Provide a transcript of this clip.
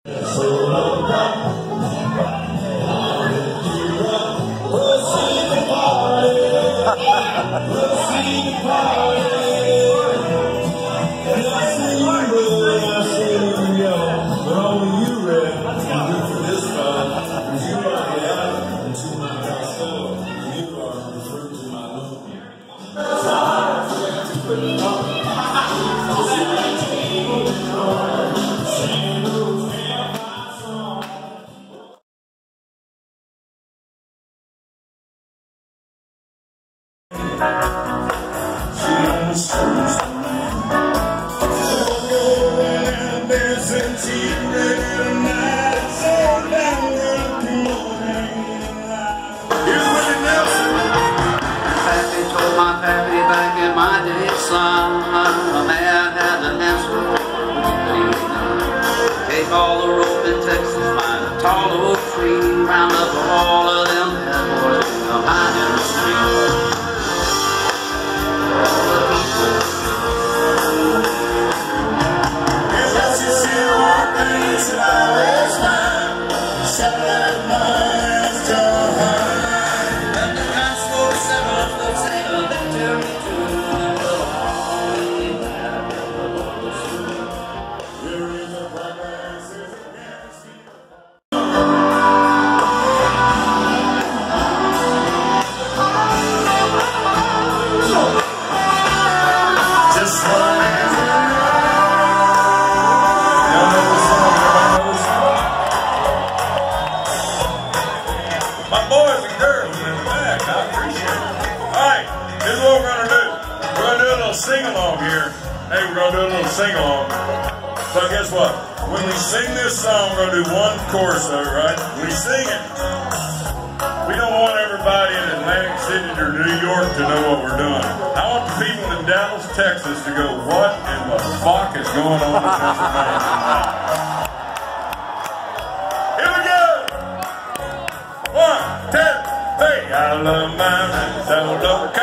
Take all the rope in Texas, find a tall oak tree, round up all of them bad boys, come hide in the street. Just to see one thing that I always find, 7 miles behind. And the gospel 7 looks like a victory too. Sing-along here. Hey, we're going to do a little sing-along. So guess what? When we sing this song, we're going to do one chorus of it, right? When we sing it, we don't want everybody in Atlantic City or New York to know what we're doing. I want the people in Dallas, Texas to go, what in the fuck is going on in Pennsylvania tonight? Here we go! 1, 2, 3. I love my man, so look.